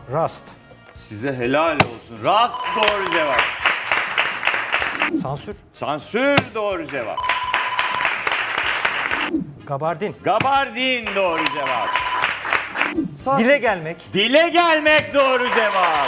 Rast. Size helal olsun. Rast doğru cevap. Sansür. Sansür doğru cevap. Gabardin. Gabardin doğru cevap. Dile gelmek. Dile gelmek doğru cevap.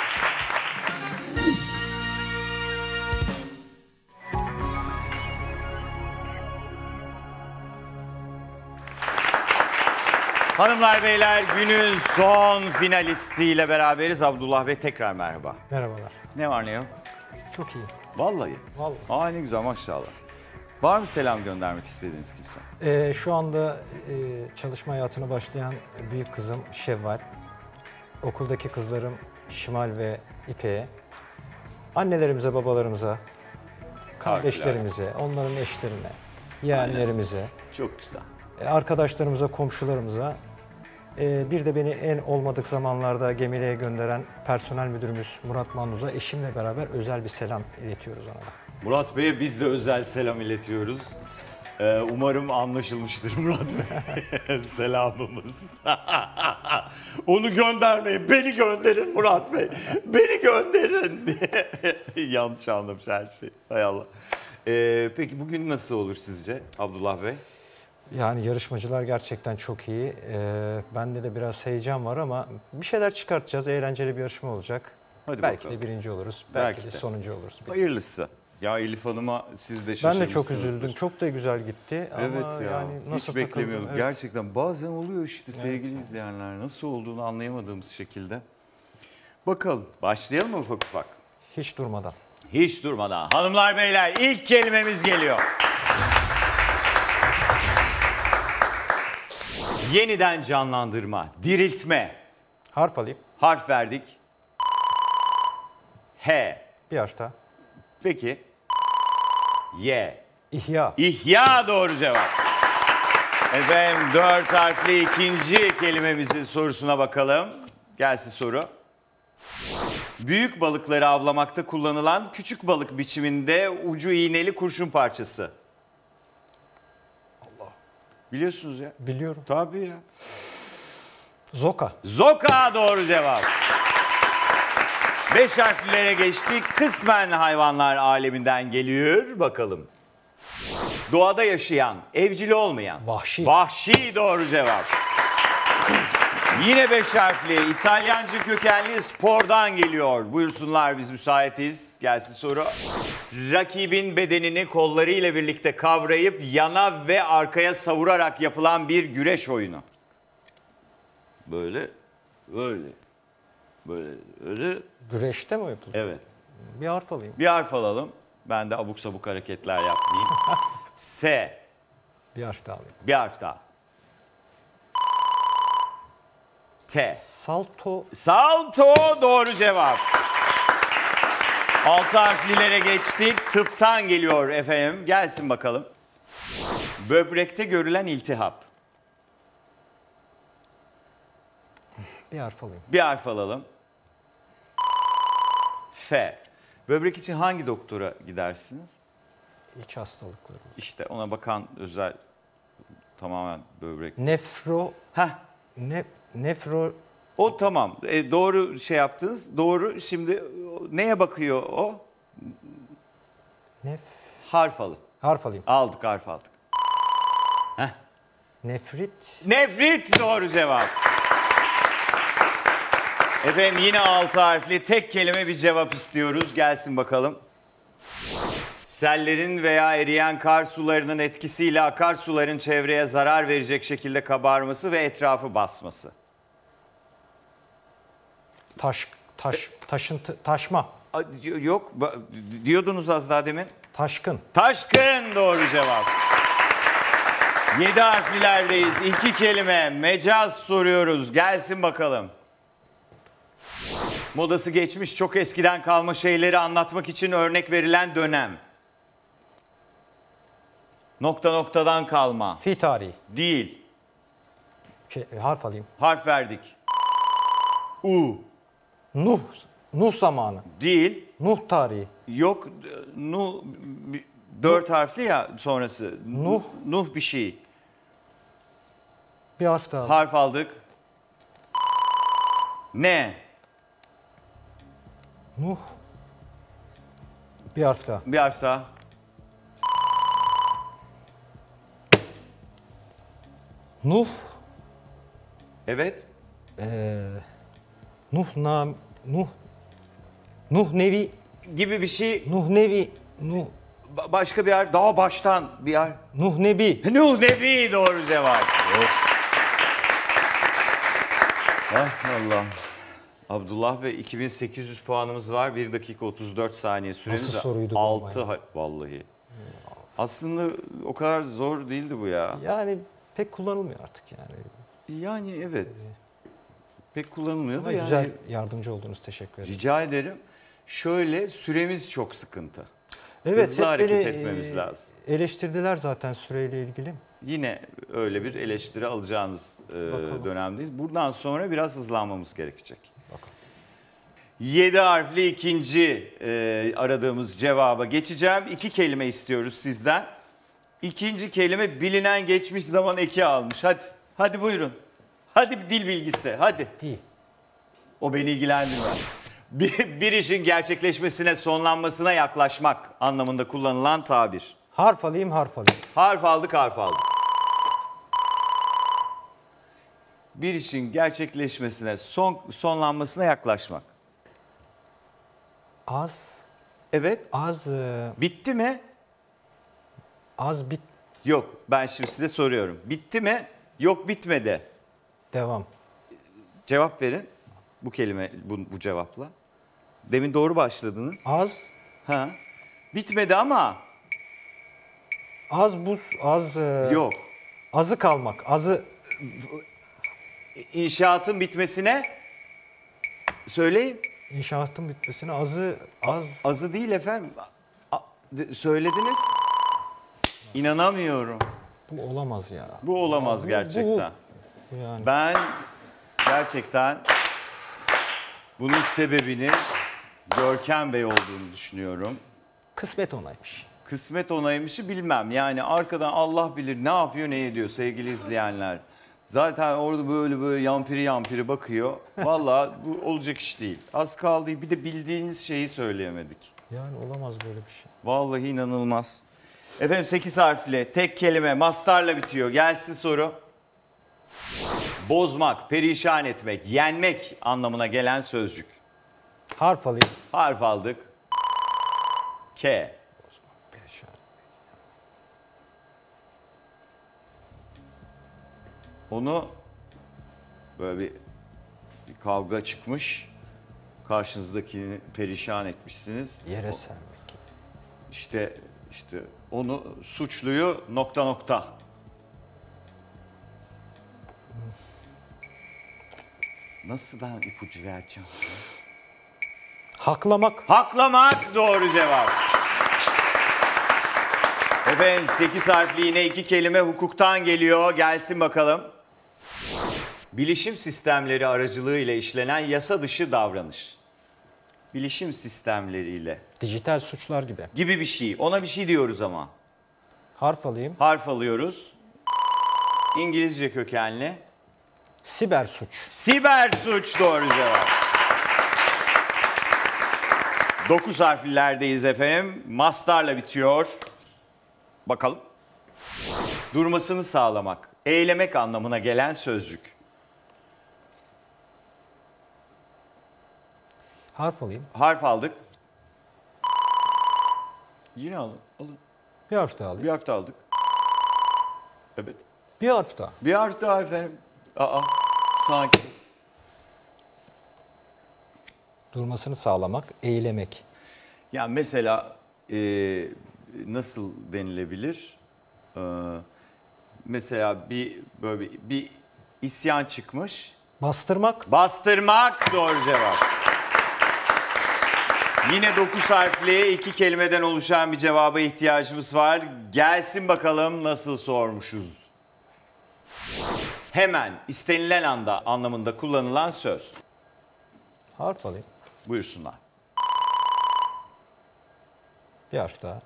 Hanımlar beyler, günün son finalistiyle beraberiz. Abdullah Bey, tekrar merhaba. Merhabalar. Ne var ne yok? Çok iyi. Vallahi. Vallahi. Aa, ne güzel, maşallah. Var mı selam göndermek istediğiniz kimse? Şu anda çalışma hayatına başlayan büyük kızım Şevval, okuldaki kızlarım Şimal ve İpek'e, annelerimize, babalarımıza, kardeşlerimize, onların eşlerine, yeğenlerimize, Çok güzel. arkadaşlarımıza, komşularımıza, bir de beni en olmadık zamanlarda gemiliğe gönderen personel müdürümüz Murat Manduz'a eşimle beraber özel bir selam iletiyoruz ona da. Murat Bey'e biz de özel selam iletiyoruz. Umarım anlaşılmıştır Murat Bey. Selamımız. Onu göndermeyin, beni gönderin Murat Bey. Beni gönderin diye. Yanlış anlamış her şey. Hay Allah. Peki bugün nasıl olur sizce Abdullah Bey? Yani yarışmacılar gerçekten çok iyi. Bende de biraz heyecan var ama bir şeyler çıkartacağız. Eğlenceli bir yarışma olacak. Hadi belki bakalım. de birinci oluruz, belki de de sonuncu oluruz. Hayırlısı. Ya Elif Hanım'a siz de Ben şaşırmışsınızdır. de çok üzüldüm. Çok da güzel gitti. Evet ama ya, yani nasıl hiç beklemiyorduk. takıldım, evet. Gerçekten bazen oluyor işte sevgili izleyenler. Nasıl olduğunu anlayamadığımız şekilde. Bakalım, başlayalım mı ufak ufak? Hiç durmadan. Hiç durmadan. Hanımlar beyler, ilk kelimemiz geliyor. Yeniden canlandırma, diriltme. Harf alayım. Harf verdik. H. Bir harf daha. Peki. Y. İhya. İhya doğru cevap. Efendim 4 harfli ikinci kelimemizin sorusuna bakalım. Gelsin soru. Büyük balıkları avlamakta kullanılan küçük balık biçiminde ucu iğneli kurşun parçası. Allah. Biliyorsunuz ya. Biliyorum. Tabii ya. Zoka. Zoka doğru cevap. 5 harflilere geçtik. Kısmen hayvanlar aleminden geliyor. Bakalım. Doğada yaşayan, evcili olmayan. Vahşi. Vahşi doğru cevap. Yine 5 harfli İtalyanca kökenli spordan geliyor. Buyursunlar, biz müsaitiz. Gelsin soru. Rakibin bedenini kollarıyla birlikte kavrayıp yana ve arkaya savurarak yapılan bir güreş oyunu. Böyle, böyle, böyle, öyle. Güreşte mi yapılıyor? Evet. Bir harf alayım. Bir harf alalım. Ben de abuk sabuk hareketler yapmayayım. S. Bir harf daha alayım. Bir harf daha. T. Salto. Salto doğru cevap. 6 harflilere geçtik. Tıptan geliyor efendim. Gelsin bakalım. Böbrekte görülen iltihap. Bir harf alayım. Bir harf alalım. F. Böbrek için hangi doktora gidersiniz? İç hastalıkları. İşte ona bakan özel, tamamen böbrek. Nefro. Heh. Nefro. O tamam. Doğru şey yaptınız. Doğru. Şimdi neye bakıyor o? Harf alın. Harf alayım. Aldık, harf aldık. Nefrit. Nefrit doğru cevap. Efendim yine 6 harfli tek kelime bir cevap istiyoruz. Gelsin bakalım. Sellerin veya eriyen kar sularının etkisiyle akarsuların çevreye zarar verecek şekilde kabarması ve etrafı basması. Taşma. Yok, diyordunuz az daha demin. Taşkın. Taşkın doğru cevap. 7 harflilerdeyiz. 2 kelime mecaz soruyoruz. Gelsin bakalım. Modası geçmiş, çok eskiden kalma şeyleri anlatmak için örnek verilen dönem. Nokta noktadan kalma. Fi tarihi. Değil. Harf alayım. Harf verdik. U. Nuh zamanı. Değil. Nuh tarihi. Yok. Nuh. 4 harfli ya sonrası. Nuh. Nuh bir şey. Bir harf daha. Harf aldık. Ne? Nuh. Bir harf daha. Bir harf daha. Nuh. Evet. Nuh nam. Nuh. Nuh nevi. Gibi bir şey. Nuh nevi. Nuh. Başka bir harf. Daha baştan bir harf. Nuh nebi. Nuh Nebi doğru cevap. Ah Allah. Abdullah Bey 2800 puanımız var. 1 dakika 34 saniye süremiz. Nasıl soruydu bu ama 6 vallahi. Aslında o kadar zor değildi bu ya. Yani pek kullanılmıyor artık yani. Yani evet. Pek kullanılmıyor Ama da yani. güzel yardımcı oldunuz. Teşekkür ederim. Rica ederim. Şöyle süremiz çok sıkıntı. Evet, Hızlı hep hareket beni, etmemiz lazım. Eleştirdiler zaten süreyle ilgili. Yine öyle bir eleştiri alacağınız Bakalım. dönemdeyiz. Buradan sonra biraz hızlanmamız gerekecek. Bakalım. 7 harfli ikinci aradığımız cevaba geçeceğim. 2 kelime istiyoruz sizden. İkinci kelime bilinen geçmiş zaman eki almış. Hadi buyurun. Hadi bir dil bilgisi. Hadi. Değil. O beni ilgilendirmez. Bir işin gerçekleşmesine, sonlanmasına yaklaşmak anlamında kullanılan tabir. Harf alayım, harf alayım. Harf aldık, harf aldık. Bir işin gerçekleşmesine, sonlanmasına yaklaşmak. Az, Evet. az, Bitti mi? az bit, Yok. Ben şimdi size soruyorum. Bitti mi? Yok, bitmedi. devam. Cevap verin. Bu kelime, bu cevapla. Demin doğru başladınız. Az, Ha. Bitmedi ama az buz, az, yok. azı kalmak, azı, İnşaatın bitmesine söyleyin. inşaatın bitmesine azı, az, Azı değil efendim. Söylediniz. İnanamıyorum. bu olamaz ya. Bu olamaz gerçekten. Bu yani. Ben gerçekten bunun sebebini Görkem Bey olduğunu düşünüyorum. Kısmet onaymış. Kısmet onaymışı bilmem. Yani arkadan Allah bilir ne yapıyor ne ediyor sevgili izleyenler. Zaten orada böyle yampiri bakıyor. Vallahi bu olacak iş değil. Az kaldı, bir de bildiğiniz şeyi söyleyemedik. Yani olamaz böyle bir şey. Vallahi inanılmaz. Efendim 8 harfli tek kelime mastarla bitiyor. Gelsin soru. Bozmak, perişan etmek, yenmek anlamına gelen sözcük. Harf alayım. Harf aldık. K. Perişan. Onu böyle bir kavga çıkmış. Karşınızdakini perişan etmişsiniz. Yere sermek. İşte onu suçluyu ... Nasıl ben ipucu vereceğim? Haklamak. Haklamak doğru cevap. Efendim 8 harfli yine 2 kelime hukuktan geliyor. Gelsin bakalım. Bilişim sistemleri aracılığıyla işlenen yasa dışı davranış. Bilişim sistemleriyle Dijital suçlar gibi. gibi bir şey. Ona bir şey diyoruz ama. Harf alayım. Harf alıyoruz. İngilizce kökenli. Siber suç. Siber suç doğru cevap. 9 harflilerdeyiz efendim. Mastarla bitiyor. Bakalım. Durmasını sağlamak, eylemek anlamına gelen sözcük. Harf alayım. Harf aldık. Yine alın. Bir harf daha alayım. Bir harf daha aldık. Evet. Bir harf daha. Bir harf daha efendim. Sanki. Durmasını sağlamak, eylemek. Ya mesela nasıl denilebilir? Mesela böyle bir isyan çıkmış. Bastırmak. Bastırmak doğru cevap. Yine 9 harfli 2 kelimeden oluşan bir cevaba ihtiyacımız var. Gelsin bakalım nasıl sormuşuz. Hemen, istenilen anda anlamında kullanılan söz. Harf alayım. Buyursunlar. Bir harf daha.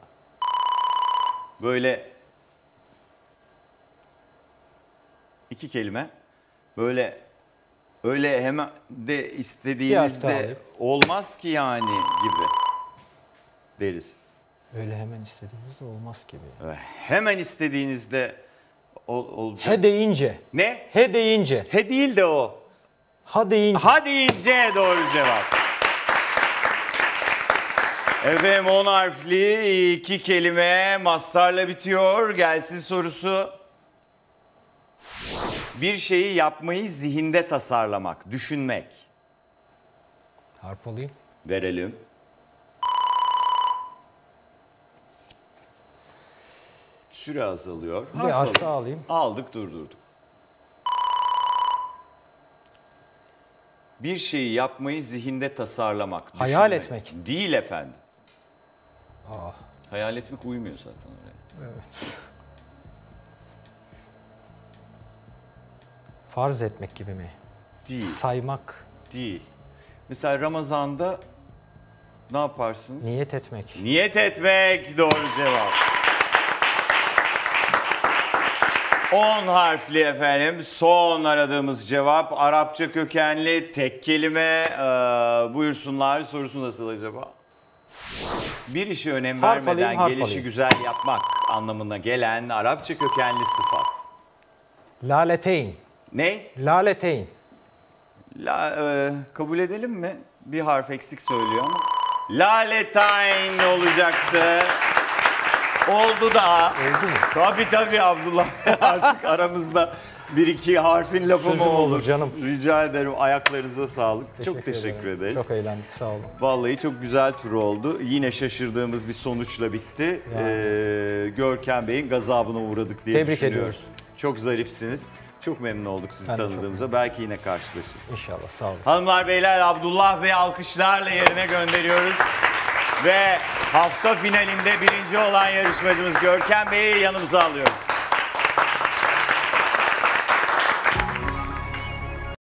Böyle 2 kelime. Böyle Öyle hemen de Bir hasta istediğinizde alayım. olmaz ki yani gibi deriz. Öyle hemen istediğimizde olmaz gibi. Hemen istediğinizde olacak. He deyince. Ne? He deyince. He değil de o. Ha deyince. Ha deyince doğru cevap. Efendim 10 harfli 2 kelime mastarla bitiyor. Gelsin sorusu. Bir şeyi yapmayı zihinde tasarlamak, düşünmek. Harf alayım. Verelim. Süre azalıyor. Bir Harf hasta alalım. alayım. Aldık, durdurduk. Bir şeyi yapmayı zihinde tasarlamak. Hayal düşünmek. etmek. Değil efendim. Aa, Hayal etmek uymuyor zaten oraya. farz etmek gibi mi? Değil. Saymak, Değil. Mesela Ramazan'da ne yaparsınız? niyet etmek. Niyet etmek doğru cevap. 10 harfli efendim. Son aradığımız cevap Arapça kökenli tek kelime. Buyursunlar. Sorusu nasıl acaba? Bir işe önem Harf vermeden alayım, harf gelişi alayım. güzel yapmak anlamına gelen Arapça kökenli sıfat. Laleteyn. Ne? Laleteyn. Kabul edelim mi? Bir harf eksik söylüyor ama. Laletain olacaktı. Oldu da. Oldu mu? Tabii Abdullah. Artık aramızda bir iki harfin lafı mı Sözüm olur olur? canım. Rica ederim. Ayaklarınıza sağlık. Çok teşekkür ederim. ederiz. Çok eğlendik, sağ olun. Vallahi çok güzel tur oldu. Yine şaşırdığımız bir sonuçla bitti. Görkem Bey'in gazabına uğradık diye Tebrik düşünüyorum. ediyoruz. Çok zarifsiniz. Çok memnun olduk sizi Ben de çok tanıdığımıza. Belki yine karşılaşırız. İnşallah, sağ olun. Hanımlar beyler Abdullah Bey alkışlarla yerine gönderiyoruz. Ve hafta finalinde birinci olan yarışmacımız Görkem Bey'i yanımıza alıyoruz.